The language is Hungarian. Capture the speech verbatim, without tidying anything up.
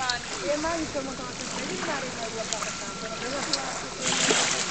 Én már is mondtam, hogy ez egy már én meg voltam a számban.